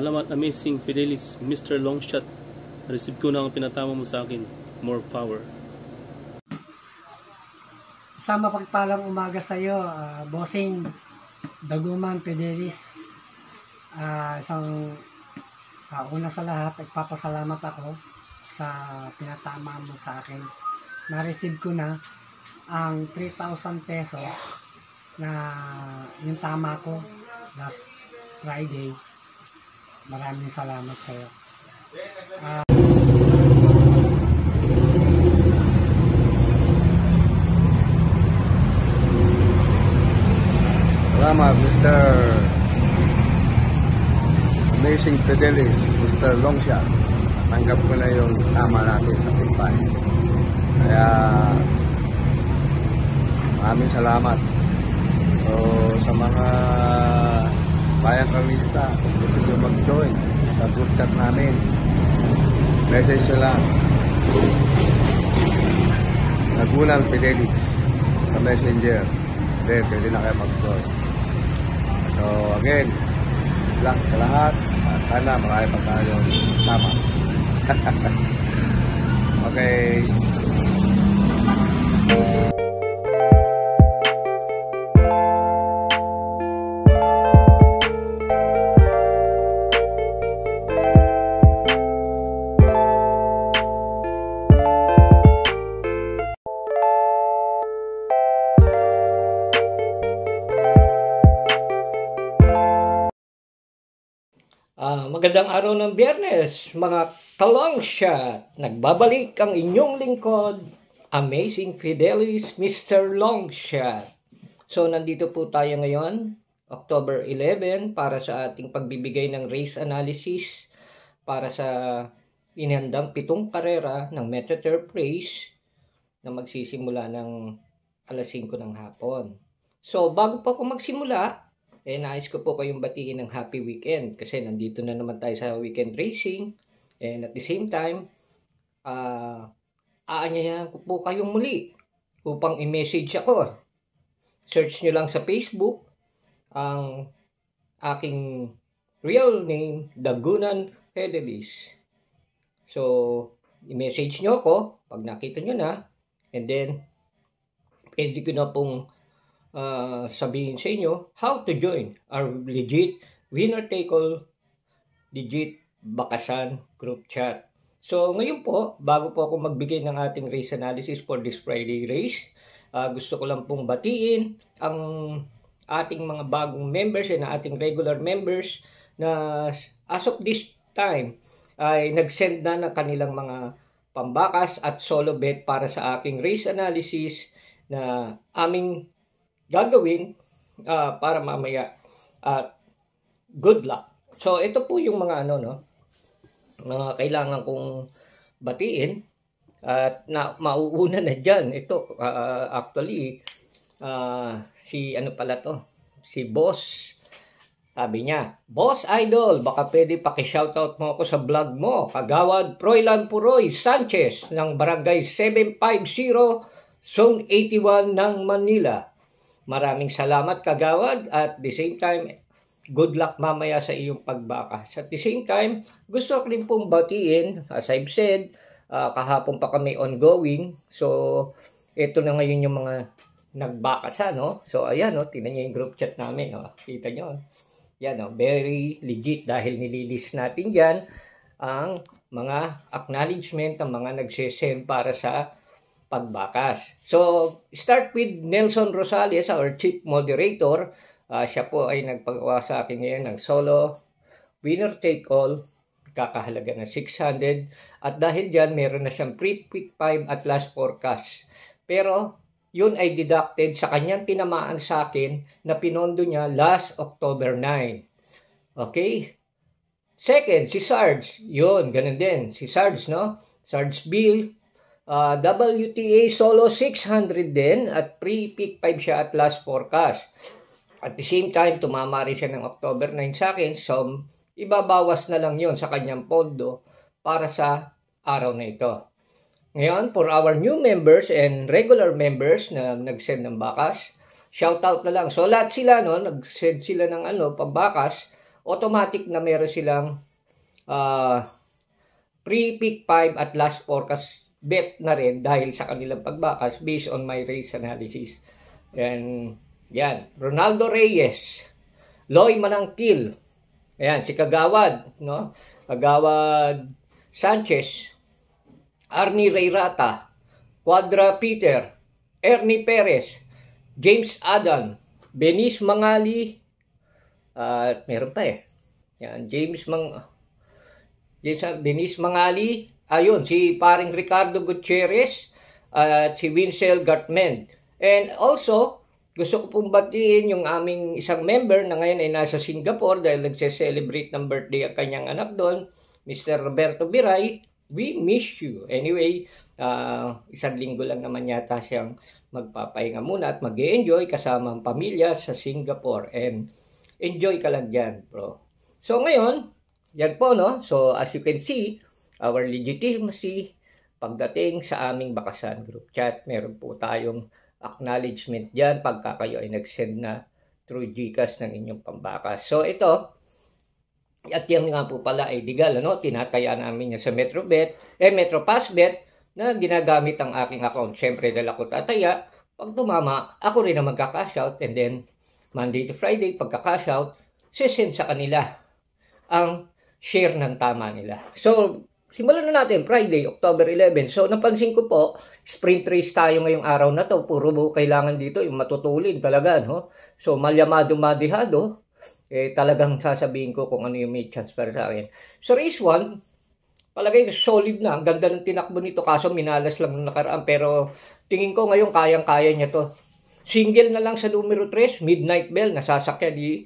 Salamat Amazing Fidelis, Mr. Longshot. Receive ko na ang pinatama mo sa akin. More power. Sa mapagpalang umaga sa iyo, Bossing Daguman Fidelis. Una sa lahat, nagpapasalamat ako sa pinatama mo sa akin. Na-receive ko na ang 3,000 pesos na yung tama ko last Friday. Maraming salamat sa iyo. Salamat Mr. Amazing Fidelis, Mr. Longshot. Tanggap ko na yung tama natin sa Pipay. Kaya maraming salamat. So sa mga bayang karlista, gusto nyo mag-join sa group chat namin, message nyo lang Daguman Fidelis sa messenger. Then pwede na kayo mag-join. So again, lang sa lahat, at sana marami pa tayong tama. Okay. Magandang araw ng Biyernes, mga ka-Longshot. Nagbabalik ang inyong lingkod, Amazing Fidelis, Mr. Longshot. So, nandito po tayo ngayon, October 11, para sa ating pagbibigay ng race analysis para sa inihandang 7 karera ng MetroTurf Race na magsisimula ng alas 5 ng hapon. So, bago po ako magsimula, nais ko po kayong batiin ng happy weekend kasi nandito na naman tayo sa weekend racing, and at the same time aanyayahan ko po kayong muli upang i-message ako. Search nyo lang sa Facebook ang aking real name, Daguman Fidelis. So i-message nyo ako pag nakita nyo na, and then pwede ko na pong sabihin sa inyo how to join our legit winner-take-all legit bakasan group chat. So ngayon po, bago po ako magbigay ng ating race analysis for this Friday race, gusto ko lang pong batiin ang ating mga bagong members and ating regular members na as of this time ay nag-send na ng kanilang mga pambakas at solo bet para sa aking race analysis na aming gagawin para mamaya. Good luck. So ito po yung mga mga kailangan kong batiin at mauuna na dyan. Ito actually si Boss, sabi niya, Boss Idol, baka pwede paki-shoutout mo ako sa vlog mo. Kagawad Froilan Puroy Sanchez ng Barangay 750 Zone 81 ng Manila. Maraming salamat Kagawad, at the same time, good luck mamaya sa iyong pagbakas. At the same time, gusto ko rin pong batiin, as I've said, kahapon pa kami ongoing. So, ito na ngayon yung mga nagbakasa, no? So, ayan, no? Tingnan nyo yung group chat namin, no? Kita nyo. Yan, no? Very legit dahil nililist natin dyan ang mga acknowledgement ng mga nagsisend para sa pagbakas. So, start with Nelson Rosales, our chief moderator. Siya po ay nagpagawa sa akin ngayon ng solo winner take all, kakahalaga na 600, at dahil dyan meron na siyang pre-pick 5 at last forecast. Pero yun ay deducted sa kanyang tinamaan sa akin na pinondo niya last October 9. Okay? Second, si Sarge. Yun, ganun din. Si Sarge, no? Sarge Bill. WTA solo 600 din at pre-pick 5 siya at last forecast. At the same time, tumama rin siya ng October 9 sa akin. So, ibabawas na lang yon sa kanyang pondo para sa araw na ito. Ngayon, for our new members and regular members na nag-send ng bakas, shoutout na lang. So, lahat sila, no, nag-send sila ng pambakas. automatic na meron silang pre-pick 5 at last forecast bet na rin dahil sa kanilang pagbakas based on my race analysis. And yan, Ronaldo Reyes, Loy Manangkil, ayan, si Kagawad, no? Kagawad Sanchez, Arnie Rayrata, Quadra Peter, Ernie Perez, James Adan, Benis Mangali, at meron pa yan, Benis Mangali, ayun, si paring Ricardo Gutierrez, at si Winsel Gartman. And also, gusto ko pong batiin yung aming isang member na ngayon ay nasa Singapore dahil nagse-celebrate ng birthday ang kanyang anak doon, Mr. Roberto Biray. We miss you. Anyway, isang linggo lang naman yata siyang magpapahinga muna at mag-enjoy kasama ang pamilya sa Singapore. And enjoy ka lang dyan, bro. So ngayon, yan po, no? So as you can see, our legitimacy pagdating sa aming bakasan group chat, meron po tayong acknowledgement dyan pagka kayo ay nag-send na through GCash ng inyong pambakas. So ito, at yan nga po pala ay legal, ano? Tinataya namin yan sa MetroPassBet na ginagamit ang aking account. Siyempre dahil ako tataya, pag tumama, ako rin na magka-cash out, and then Monday to Friday, pagka-cash out, sisend sa kanila ang share ng tama nila. So, simulan na natin, Friday, October 11. So, napansin ko po, sprint race tayo ngayong araw na to. Puro kailangan dito yung matutulin talaga, no? So, malyamado madihado, talagang sasabihin ko kung ano yung may chance para sa akin. So, race 1, palagay solid na. Ang ganda ng tinakbo nito, kaso minalas lang nung nakaraan. Pero, tingin ko ngayon, kayang-kaya niya to. Single na lang sa numero 3, Midnight Bell, nasasakyan ni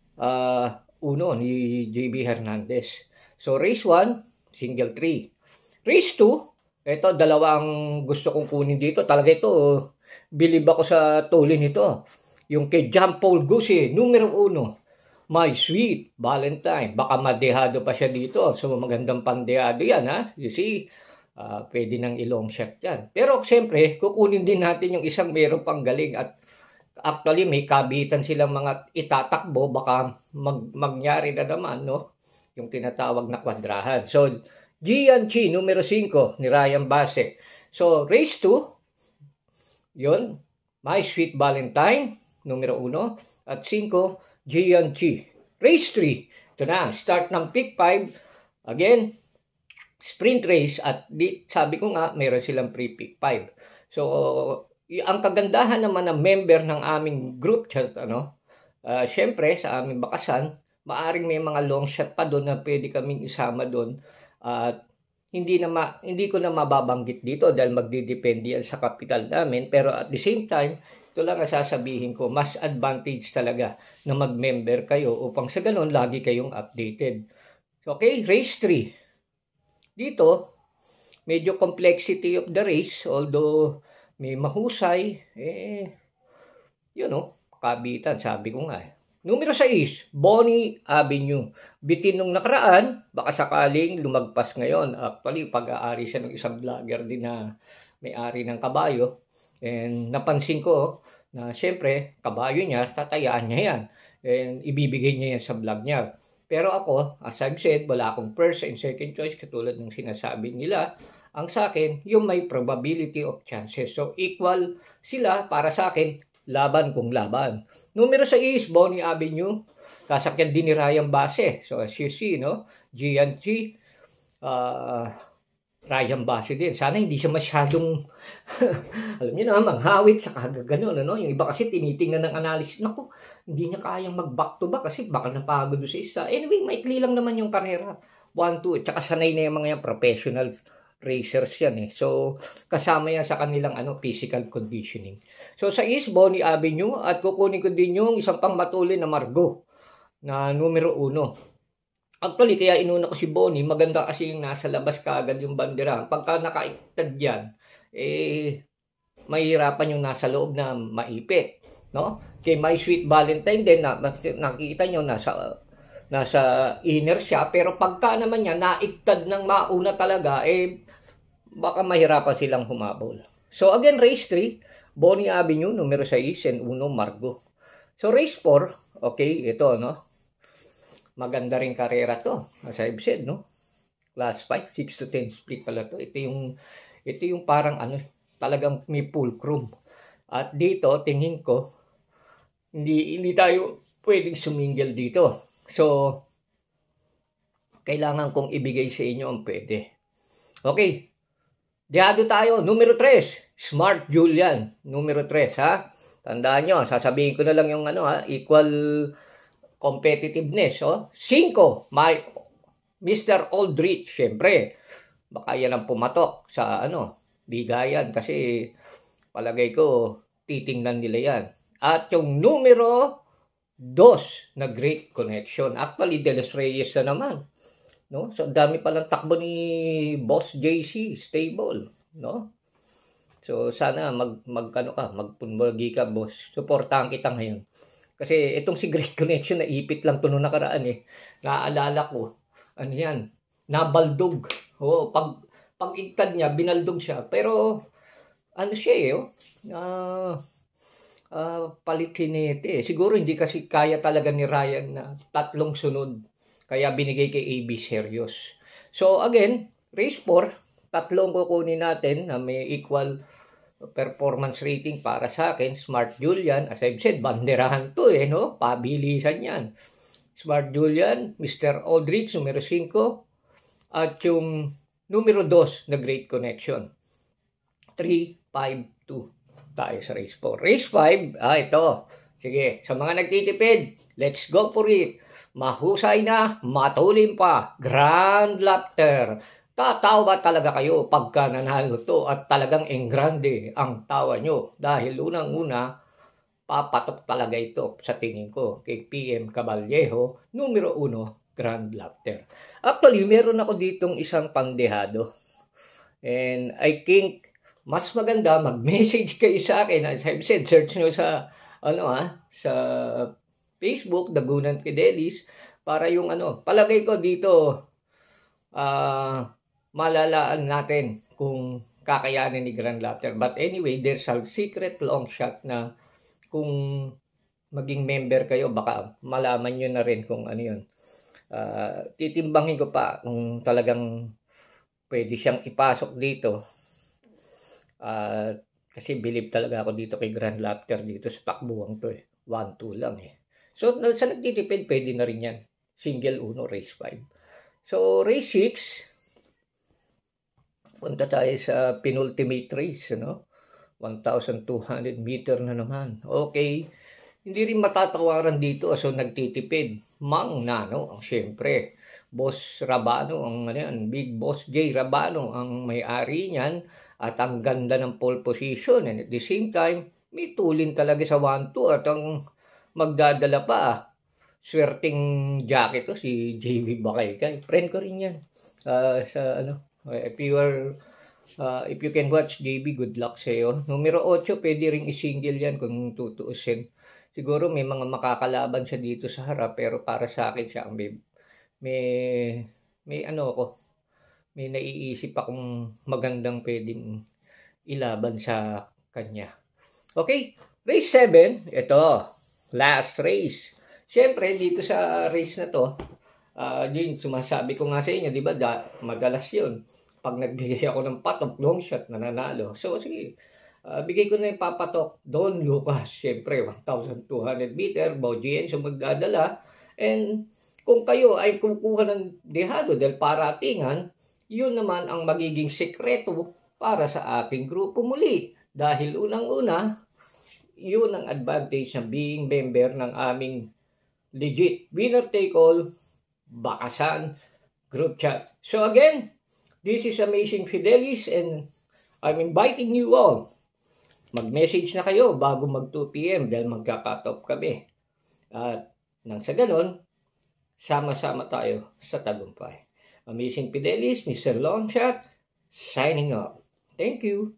JB Hernandez. So, race 1, single 3. Race 2, ito, dalawang gusto kong kunin dito. Talaga ito, bilib ako sa tulin ito. Yung kay John Paul Gussi, numero 1. My Sweet Valentine. Baka madehado pa siya dito. So, magandang pandehado yan, ha? You see, pwede nang ilong shot yan. Pero, siyempre, kukunin din natin yung isang meron pang galing. At actually, may kabitan silang mga itatakbo. Baka magyari na naman, no? Yung tinatawag na kwadrahan. So, Gianchi, numero 5, ni Ryan Basek. So, race 2, yun, My Sweet Valentine, numero 1, at 5, Gianchi. Race 3, ito na, start ng pick 5, again, sprint race, at sabi ko nga, meron silang pre-pick 5. So, ang kagandahan naman ng member ng aming group chat, syempre, sa aming bakasan, maaring may mga long shot pa doon na pwede kaming isama doon. At hindi ko na mababanggit dito dahil magdidepende yan sa kapital namin. Pero at the same time, ito lang ang sasabihin ko, mas advantage talaga na mag-member kayo upang sa ganun lagi kayong updated. Okay, race 3. Dito, medyo complexity of the race, although may mahusay, kabitan, sabi ko nga. Numero 6, Bonnie Avenue. Bitin nung nakaraan, baka sakaling lumagpas ngayon. Actually, pag-aari siya ng isang vlogger din na may-ari ng kabayo. And napansin ko na syempre, kabayo niya, tatayaan niya yan. And ibibigay niya yan sa vlog niya. Pero ako, as I've said, wala akong first and second choice katulad ng sinasabi nila. Ang sa akin, yung may probability of chances. So, equal sila para sa akin, laban kung laban. Numero 6, Bonnie Avenue. Sasakyan din ni Ryan Base. So, as you see, GNG, Ryan Base din. Sana hindi siya masyadong, alam niyo na, manghawit sa kagaganon. Yung iba kasi tinitingnan ng analysis. Naku, hindi niya kayang mag-back to back kasi baka napagod sa isa. Anyway, maikli lang naman yung karera. 1-2. Tsaka sanay na yung mga professional racers yan. So, kasama yan sa kanilang physical conditioning. So, sa East Bonnie Avenue, at kukunin ko din yung isang pang matulin na Margo na numero 1. Actually, kaya inuna ko si Bonnie, maganda kasi yung nasa labas kaagad yung bandera. Pagka nakaiktad yan, mahirapan yung nasa loob na maipit. Kay My Sweet Valentine din, nakikita nyo, nasa inner siya, pero pagka naman niya naiktad ng mauna talaga, baka mahirapan silang humabol. So again, race 3, Bonnie Avenue, numero 6, and 1, Margo. So race 4, okay, ito, maganda rin karera to. As I've said, no? Class 5, 6 to 10 split pala to. Ito yung parang ano, talagang may fulcrum. At dito, tingin ko, hindi tayo pwedeng sumingil dito. So, kailangan kong ibigay sa inyo ang pwede. Okay. Diyado tayo. Numero 3. Smart Julian. Numero 3, ha? Tandaan nyo, sasabihin ko na lang yung ano, ha? Equal competitiveness, oh. 5. Mr. Aldrich. Siyempre, baka yan ang pumatok sa ano, bigayan. Kasi, palagay ko, titingnan nila yan. At yung numero 2 na Great Connection. Actually, De Los Reyes na naman. No? So, dami palang takbo ni Boss JC, stable. No? So, sana magpunmagi ka, boss. Suportahan kita ngayon. Kasi itong si Great Connection, naipit lang ito noong nakaraan eh. Naaalala ko, ano yan, nabaldog. Oh, pag igtad niya, binaldog siya. Pero, ano siya eh, palit-hinete. Siguro hindi kasi kaya talaga ni Ryan na 3 sunod. Kaya binigay kay AB Serious. So again, race 4, 3 kukunin natin na may equal performance rating para sa akin. Smart Julian, as I've said, banderahan to eh, no? Pabilisan yan. Smart Julian, Mr. Aldrich, numero 5. At yung numero 2 na Great Connection. 3, 5, 2. Tayo sa race 4. Race 5, ito. Sige, sa mga nagtitipid, let's go for it. Mahusay na, matulim pa. Grand Laughter. Tatawa ba talaga kayo pagka nanalo to at talagang engrande ang tawa nyo? Dahil unang-una, papatok talaga ito sa tingin ko kay PM Caballejo, numero 1, Grand Laughter. Actually, meron ako ditong isang pandehado. And I think mas maganda mag-message kayo sa akin. As I've said, search nyo sa sa Facebook, Dagunan Fidelis, para yung palagay ko dito malalaan natin kung kakayanin ni Grand Laughter. But anyway, there's a secret long shot na kung maging member kayo, baka malaman nyo na rin kung ano yun. Titimbangin ko pa kung talagang pwede siyang ipasok dito. Kasi believe talaga ako dito kay Grand Laughter dito sa takbuhan to eh. 1-2 lang eh. So sa nagtitipid, pwede na rin yan. Single 1, race 5. So race 6, punta tayo sa penultimate race, 1,200 meter na naman. Okay. Hindi rin matatawaran dito so nagtitipid. Mang Nano, siyempre. Boss Rabano, Big Boss J Rabano ang may-ari niyan. At ang ganda ng pole position. And at the same time, may tulin talaga sa 1-2. At ang magdadala pa, swerting jacket to, si JB Bakaykay. Friend ko rin yan. If you can watch JB, good luck sa iyo. Numero 8, pwede rin i-single yan kung tutuusin. Siguro may mga makakalaban siya dito sa harap, pero para sa akin siya, may naiisip akong magandang pwedeng ilaban sa kanya. Okay, race 7, ito, last race. Siyempre, dito sa race na to, yun, sumasabi ko nga sa inyo, di ba, madalas yun. Pag nagbigay ako ng patok, long shot, nananalo. So, sige, bigay ko na yung papatok. Don Lucas, siyempre, 1,200 meter, Baujienzo magdadala. And kung kayo ay kukuha ng dehado dahil paratingan, yun naman ang magiging sekreto para sa aking grupo muli. Dahil unang-una, yun ang advantage na being member ng aming legit winner-take-all bakasan group chat. So again, this is Amazing Fidelis and I'm inviting you all. Mag-message na kayo bago mag 2 PM dahil magka-cut off kami. At nang sa ganon, sama-sama tayo sa tagumpay. Amazing Fidelis, Mr. Longshot, signing off. Thank you.